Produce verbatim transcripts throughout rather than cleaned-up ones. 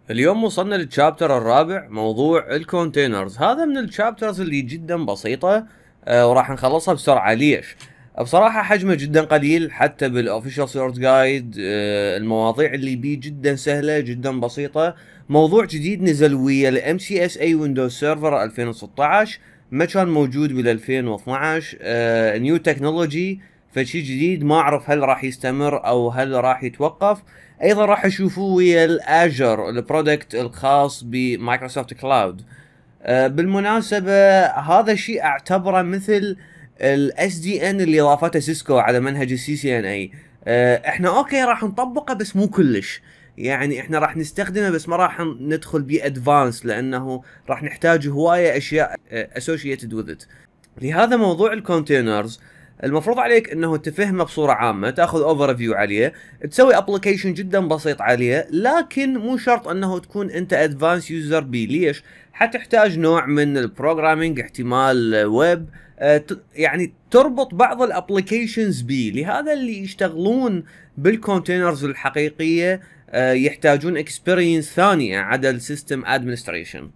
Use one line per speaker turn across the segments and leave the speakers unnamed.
اليوم وصلنا للشابتر الرابع، موضوع الكونتينرز. هذا من الشابترز اللي جدا بسيطة آه وراح نخلصها بسرعة. ليش؟ بصراحة حجمه جدا قليل، حتى بالاوفيشال سورس جايد آه المواضيع اللي بيه جدا سهلة جدا بسيطة. موضوع جديد نزل ويا ال إم سي إس إيه ويندوز سيرفر ألفين وستة عشر، ما كان موجود بال ألفين واثني عشر. آه نيو تكنولوجي، فشي جديد ما اعرف هل راح يستمر او هل راح يتوقف. ايضا راح اشوفوه ويا الاجر البرودكت الخاص بمايكروسوفت كلاود. أه بالمناسبة هذا الشيء اعتبره مثل الاس دي ان اللي اضافته سيسكو على منهج السي سي ان اي. أه احنا اوكي راح نطبقه بس مو كلش، يعني احنا راح نستخدمه بس ما راح ندخل بيه ادفانس، لانه راح نحتاج هواية اشياء associated with it. لهذا موضوع الكونتينرز المفروض عليك انه تفهمه بصورة عامة، تاخذ اوفر فيو عليه، تسوي ابلكيشن جدا بسيط عليه، لكن مو شرط انه تكون انت ادفانس يوزر بي. ليش؟ حتحتاج نوع من البروجرامينج، احتمال ويب، يعني تربط بعض الابلكيشنز بي. لهذا اللي يشتغلون بالكونتينرز الحقيقية يحتاجون اكسبيرينس ثانية عدا السيستم ادمنستريشن.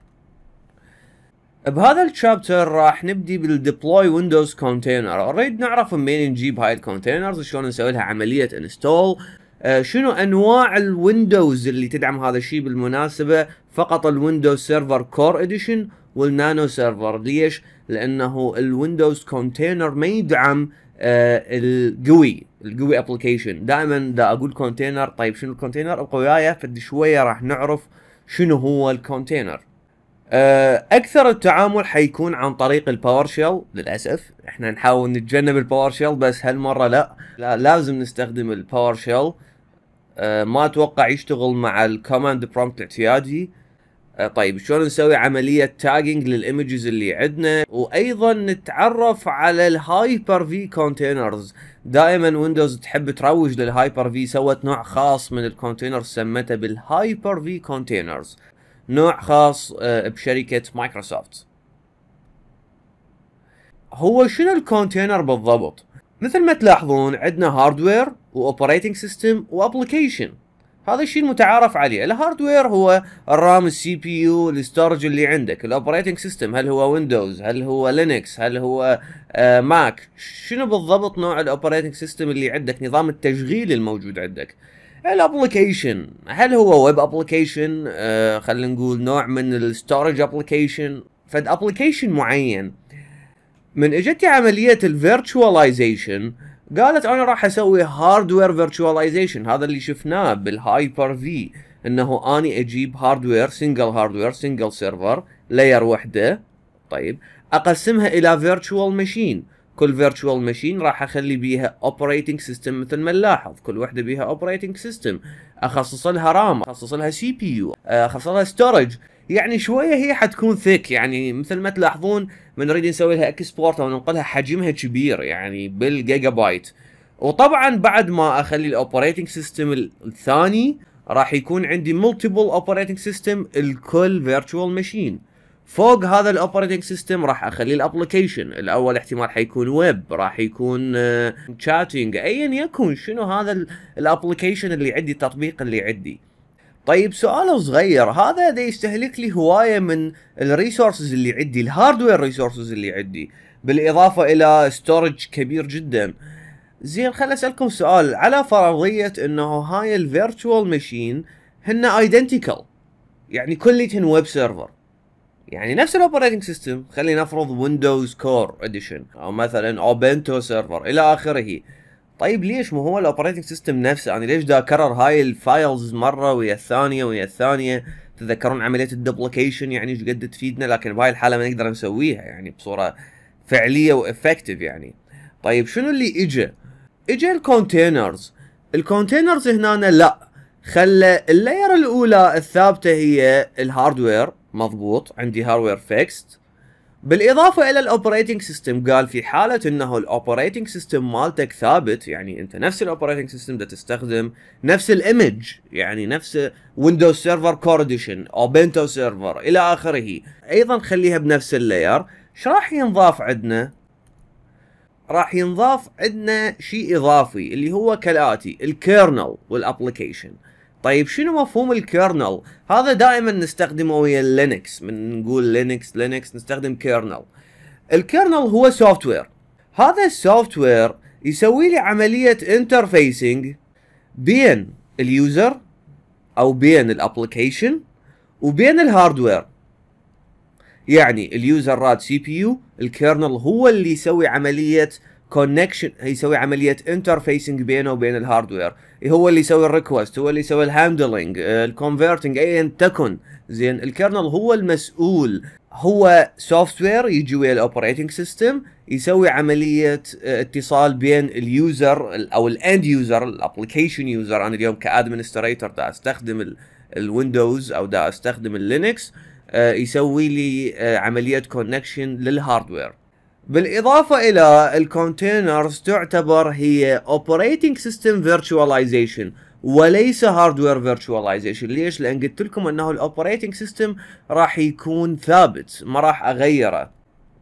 بهذا الشابتر راح نبدي بالديبلوي ويندوز كونتينر. نريد نعرف منين نجيب هاي الكونتينرز، شلون نسوي لها عمليه انستول، آه شنو انواع الويندوز اللي تدعم هذا الشيء. بالمناسبه فقط الويندوز سيرفر كور اديشن والنانو سيرفر. ليش؟ لانه الويندوز كونتينر ما يدعم آه القوي القوي ابلكيشن. دائما دا اقول كونتينر، طيب شنو الكونتينر؟ ابقوا وياي فد شويه راح نعرف شنو هو الكونتينر. اكثر التعامل حيكون عن طريق الباور شيل. للاسف احنا نحاول نتجنب الباور شيل، بس هالمره لا, لا لازم نستخدم الباور شيل. أه ما اتوقع يشتغل مع الكوماند برومبت الاعتيادي. أه طيب شلون نسوي عمليه تاجنج للايمجز اللي عندنا، وايضا نتعرف على الهايبر في كونتينرز. دائما ويندوز تحب تروج للهايبر في، سوت نوع خاص من الكونتينرز سمته بالهايبر في كونتينرز، نوع خاص بشركة مايكروسوفت. هو شنو الكونتينر بالضبط؟ مثل ما تلاحظون عندنا هاردوير واوبريتنج سيستم وابلكيشن. هذا الشيء المتعارف عليه. الهاردوير هو الرام، السي بي يو، الستورج اللي عندك. الاوبريتنج سيستم هل هو ويندوز، هل هو لينكس، هل هو آه ماك؟ شنو بالضبط نوع الاوبريتنج سيستم اللي عندك، نظام التشغيل الموجود عندك. الابلكيشن هل هو ويب ابلكيشن، آه خلينا نقول نوع من الستورج ابلكيشن، فد ابلكيشن معين. من اجتي عمليه الفيرتشواليزيشن قالت انا راح اسوي هاردوير فيرتشواليزيشن. هذا اللي شفناه بالهايبر في، انه اني اجيب هاردوير، سنجل هاردوير، سنجل سيرفر، لاير وحده، طيب اقسمها الى فيرتشوال ماشين. كل فيرتشوال ماشين راح اخلي بيها اوبريتنج سيستم، مثل ما نلاحظ كل وحده بيها اوبريتنج سيستم، اخصص لها رام، اخصص لها سي بي يو، اخصص لها ستورج. يعني شويه هي حتكون ثيك، يعني مثل ما تلاحظون من نريد نسوي لها اكسبورت او ننقلها حجمها كبير، يعني بالجيجا بايت. وطبعا بعد ما اخلي الاوبريتنج سيستم الثاني راح يكون عندي ملتيبل اوبريتنج سيستم الكل فيرتشوال ماشين. فوق هذا الاوبريتنج سيستم راح اخلي الابلكيشن. الاول احتمال حيكون ويب، راح يكون شاتنج، ايا يكن شنو هذا الابلكيشن اللي عندي، التطبيق اللي عندي. طيب سؤال صغير، هذا دا يستهلك لي هوايه من الريسورسز اللي عندي، الهاردوير ريسورسز اللي عندي، بالاضافه الى ستورج كبير جدا. زين خل اسالكم سؤال، على فرضيه انه هاي الفيرتشوال ماشين هن ايدنتيكال، يعني كليتهن ويب سيرفر، يعني نفس الاوبريتنج سيستم، خلينا نفرض ويندوز كور اديشن او مثلا اوبنتو سيرفر الى اخره. طيب ليش؟ مو هو الاوبريتنج سيستم نفسه، يعني ليش دا اكرر هاي الفايلز مره ويا الثانيه ويا الثانيه؟ تتذكرون عمليه الدوبليكيشن يعني ايش قد تفيدنا، لكن بهاي الحاله ما نقدر نسويها يعني بصوره فعليه وافكتيف يعني. طيب شنو اللي اجى؟ اجى الكونتينرز. الكونتينرز هنا لا، خلى اللاير الاولى الثابته هي الهاردوير، مضبوط، عندي هاردوير فيكست، بالاضافه الى الاوبريتنج سيستم. قال في حاله انه الاوبريتنج سيستم مالتك ثابت، يعني انت نفس الاوبريتنج سيستم ده تستخدم نفس الايمج، يعني نفس ويندوز سيرفر كور اديشن، اوبنتو سيرفر الى اخره، ايضا خليها بنفس اللاير. ايش راح ينضاف عندنا؟ راح ينضاف عندنا شيء اضافي اللي هو كالاتي: الكيرنل والابلكيشن. طيب شنو مفهوم الكيرنل؟ هذا دائما نستخدمه ويا لينكس، من نقول لينكس لينكس نستخدم كيرنل. الكيرنل هو سوفت وير، هذا السوفت وير يسوي لي عملية انترفيسنج بين اليوزر او بين الابلكيشن وبين الهاردوير. يعني اليوزر راد سي بي يو، الكيرنل هو اللي يسوي عملية كونكشن، يسوي عملية انترفيسنج بينه وبين الهاردوير، هو اللي يسوي الريكوست، هو اللي يسوي الهاندلنج، الكونفرتنج، ايا تكن. زين الكيرنل هو المسؤول، هو سوفت وير يجي ويا الاوبريتنج سيستم يسوي عملية اتصال بين اليوزر او الاند يوزر، الابلكيشن يوزر. انا اليوم كادمنستريتور دا استخدم الويندوز او دا استخدم اللينكس، يسوي لي عملية كونكشن للهاردوير. بالاضافة الى الكونتينرز تعتبر هي اوبريتنج سيستم فيرتشواليزيشن وليس هاردوير فيرتشواليزيشن. ليش؟ لان قلت لكم انه الاوبريتنج سيستم راح يكون ثابت، ما راح اغيره.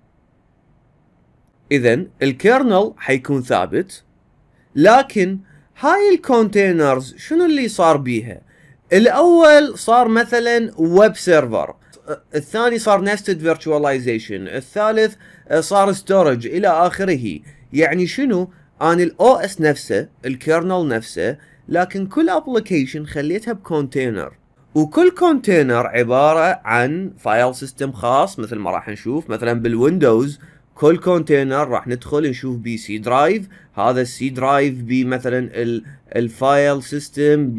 اذا الكيرنل حيكون ثابت، لكن هاي الكونتينرز شنو اللي صار بيها؟ الاول صار مثلا ويب سيرفر، الثاني صار نستد فيرتشواليزيشن، الثالث صار ستورج الى اخره. يعني شنو؟ انا الاو اس نفسه، الكيرنل نفسه، لكن كل ابلكيشن خليتها بكونتينر، وكل كونتينر عباره عن فايل سيستم خاص. مثل ما راح نشوف مثلا بالويندوز كل كونتينر راح ندخل نشوف بي سي درايف، هذا السي درايف بمثلا الفايل سيستم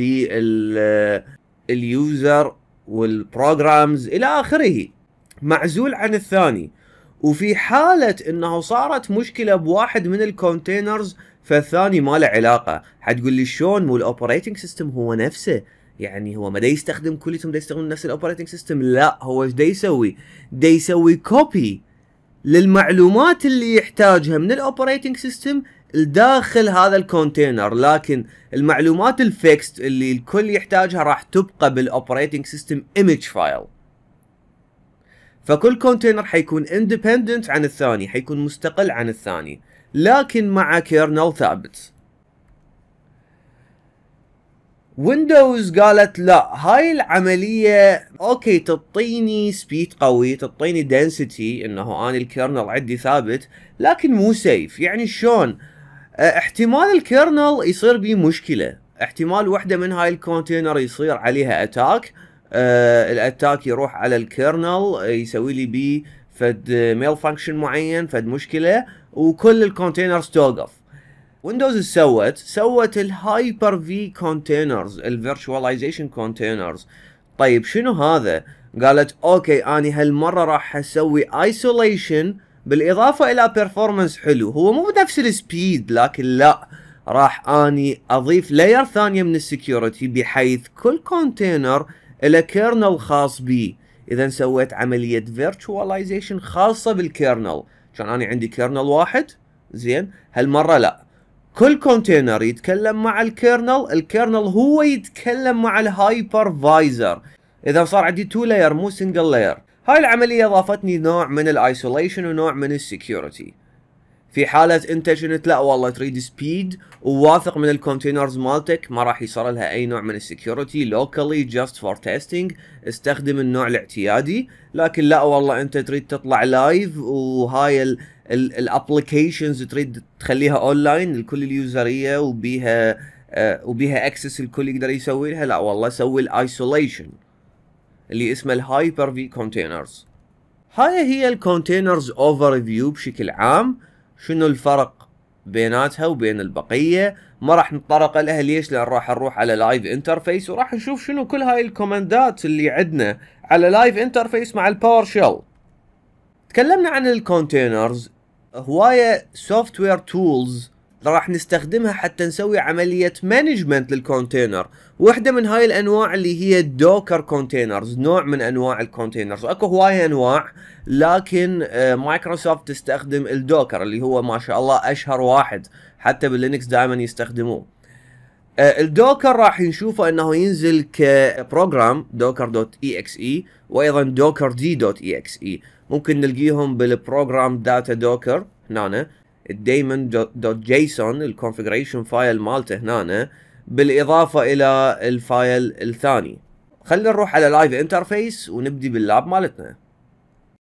باليوزر والبروجرامز الى اخره، معزول عن الثاني. وفي حالة انه صارت مشكلة بواحد من الكونتينرز فالثاني ما له علاقة. حتقول لي شلون؟ مو الاوبريتنج سيستم هو نفسه، يعني هو ما دا يستخدم كلهم دا يستخدمون نفس الاوبريتنج سيستم؟ لا، هو ايش دا يسوي؟ دا يسوي كوبي للمعلومات اللي يحتاجها من الاوبريتنج سيستم داخل هذا الكونتينر، لكن المعلومات الفيكست اللي الكل يحتاجها راح تبقى بالاوبريتنج سيستم ايمج فايل. فكل كونتينر حيكون اندبندنت عن الثاني، حيكون مستقل عن الثاني، لكن مع كيرنل ثابت. ويندوز قالت لا، هاي العملية اوكي تعطيني سبيد قوي، تعطيني دنسيتي، انه انا الكيرنل عندي ثابت، لكن مو سيف. يعني شلون؟ اه احتمال الكيرنل يصير بيه مشكلة، احتمال وحدة من هاي الكونتينر يصير عليها اتاك، اه الاتاك يروح على الكيرنل يسوي لي بيه فد ميل فانكشن معين، فد مشكلة، وكل الكونتينرز توقف. ويندوز سوت سوت الهايبر في كونتينرز، الفيرتشواليزيشن كونتينرز. طيب شنو هذا؟ قالت اوكي اني هالمره راح اسوي ايسوليشن بالاضافه الى بيرفورمانس حلو، هو مو بنفس السبيد، لكن لا، راح اني اضيف لاير ثانيه من السكيورتي بحيث كل كونتينر له كيرنل خاص بيه. اذا سويت عمليه فيرتشواليزيشن خاصه بالكيرنل. كان اني عندي كيرنل واحد، زين هالمره لا، كل كونتينر يتكلم مع الكيرنل، الكيرنل هو يتكلم مع الهايبرفايزر. اذا صار عندي تو لاير مو سنجل لاير. هاي العمليه اضافتني نوع من الايسوليشن ونوع من السكيورتي. في حاله انت كنت لا والله تريد سبيد وواثق من الكونتينرز مالتك، ما راح يصير لها اي نوع من السكيورتي لوكالي جاست فور تيستينج، استخدم النوع الاعتيادي. لكن لا والله انت تريد تطلع لايف، وهاي ال الابلكيشنز تريد تخليها اونلاين لكل اليوزريه، وبيها آه وبيها اكسس الكل يقدر يسوي لها، لا والله سوي الايسوليشن اللي اسمه الهايبر في كونتينرز. هاي هي الكونتينرز اوفر فيو بشكل عام. شنو الفرق بيناتها وبين البقيه؟ ما راح نتطرق لها، ليش؟ لان راح نروح على لايف انترفيس وراح نشوف شنو كل هاي الكوماندات اللي عندنا على لايف انترفيس مع الباور شيل. تكلمنا عن الكونتينرز، هواية سوفت وير تولز راح نستخدمها حتى نسوي عملية مانجمنت للكونتينر. واحدة من هاي الانواع اللي هي الدوكر كونتينرز، نوع من انواع الكونتينرز، اكو هواية انواع، لكن مايكروسوفت تستخدم الدوكر اللي هو ما شاء الله اشهر واحد، حتى باللينكس دائما يستخدموه. الدوكر راح نشوفه انه ينزل كبروجرام دوكر دوت اي اكس اي، وايضا دوكر دي دوت اي اكس اي. ممكن نلقيهم بالبروجرام داتا دوكر هنا، الدايمون دوت جيسون الكونفيجريشن فايل مالته هنا، بالاضافة الى الفايل الثاني. خلينا نروح على لايف انترفيس ونبدي باللاب مالتنا.